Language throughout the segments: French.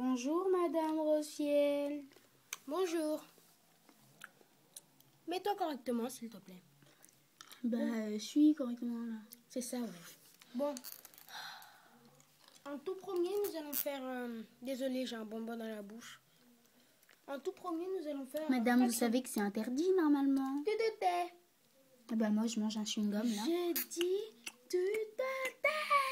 Bonjour, Madame Rosiel. Bonjour. Mets-toi correctement, s'il te plaît. Je suis correctement là. C'est ça, ouais. Bon. En tout premier, nous allons faire... Désolée, j'ai un bonbon dans la bouche. En tout premier, nous allons faire... Madame, vous savez que c'est interdit normalement. Tu te tais. Moi, je mange un chewing-gum là. J'ai dit, tu te tais.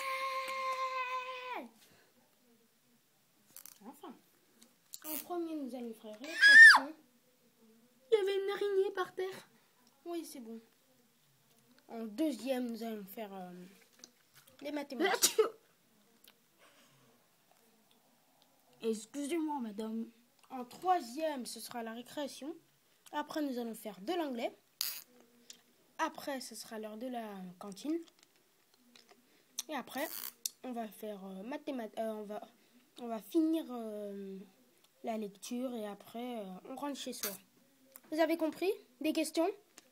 Enfin. En premier, nous allons faire les fractions. Il y avait une araignée par terre. Oui, c'est bon. En deuxième, nous allons faire les mathématiques. Excusez-moi, madame. En troisième, ce sera la récréation. Après, nous allons faire de l'anglais. Après, ce sera l'heure de la cantine. Et après, on va faire mathématiques. On va finir la lecture et après, on rentre chez soi. Vous avez compris? Des questions?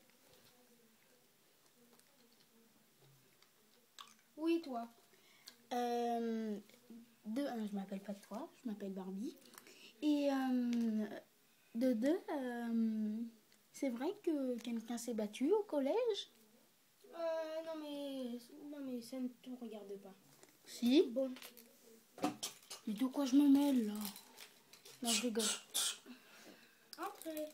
Oui, toi. Je m'appelle pas toi, je m'appelle Barbie. Et de deux, c'est vrai que quelqu'un s'est battu au collège? Non mais ça ne te regarde pas. Si. Bon. Mais de quoi je me mêle là? Non, je rigole. Après.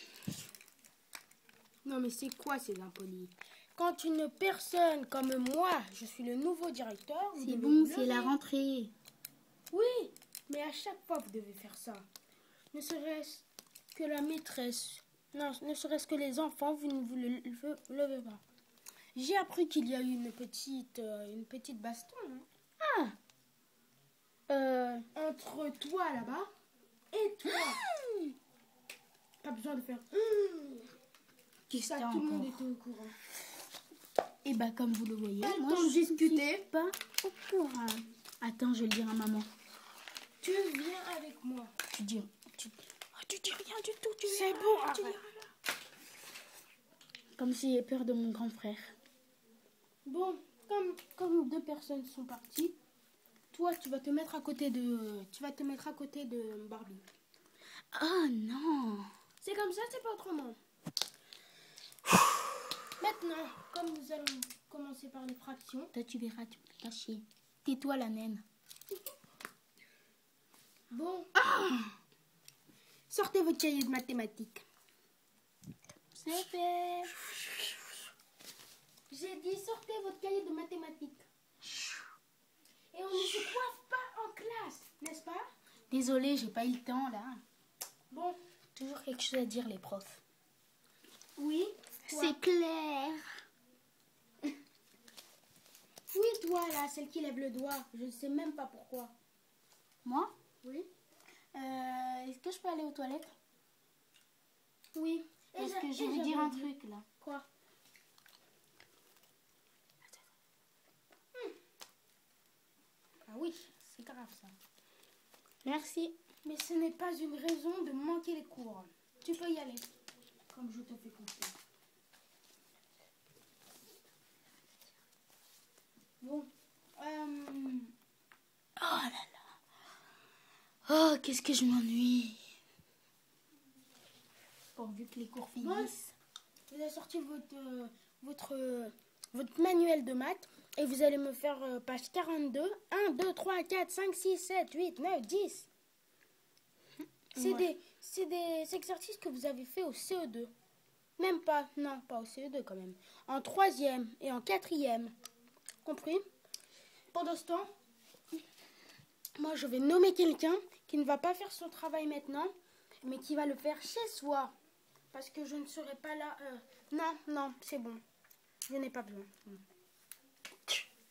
Non mais c'est quoi ces impolis? Quand une personne comme moi, je suis le nouveau directeur... C'est bon, c'est la rentrée. Oui, mais à chaque fois vous devez faire ça. Ne serait-ce que la maîtresse, non, ne serait-ce que les enfants, vous ne vous levez pas. J'ai appris qu'il y a eu une petite baston. Hein. Entre toi là-bas et toi. Pas besoin de faire... Qu'est-ce ça, que tout le monde était au courant. Et comme vous le voyez, Pas le moi temps de je discuter. suis pas au courant. Attends, je vais le dire à maman. Tu viens avec moi. Tu dis rien du tout. C'est bon, arrête. Comme si j'ai peur de mon grand frère. Bon, comme deux personnes sont parties, toi tu vas te mettre à côté de Barbie. Oh non. C'est comme ça, c'est pas autrement. Maintenant, comme nous allons commencer par les fractions. Toi tu verras, tu peux te cacher. Tais-toi la naine. Bon. Sortez votre cahier de mathématiques. C'est fait. J'ai dit sortez votre cahier de mathématiques. Et on ne se coiffe pas en classe, n'est-ce pas? Désolée, j'ai pas eu le temps là. Bon. Toujours quelque chose à dire les profs. Oui. Toi. C'est clair. Oui, toi là, celle qui lève le doigt. Je ne sais même pas pourquoi. Moi? Oui. Est-ce que je peux aller aux toilettes? Oui. Parce que je vais vous dire un truc là. Quoi? Ah oui, c'est grave ça. Merci. Mais ce n'est pas une raison de manquer les cours. Tu peux y aller, comme je te fais confiance. Bon. Oh là là. Oh, qu'est-ce que je m'ennuie. Pourvu que les cours finissent. Vous avez sorti votre manuel de maths et vous allez me faire page 42. 1, 2, 3, 4, 5, 6, 7, 8, 9, 10. C'est des exercices que vous avez fait au CE2. Même pas, non, pas au CE2 quand même. En troisième et en quatrième. Compris? Pendant ce temps, moi je vais nommer quelqu'un qui ne va pas faire son travail maintenant, mais qui va le faire chez soi. Parce que je ne serai pas là. Non, c'est bon. Je n'ai pas besoin.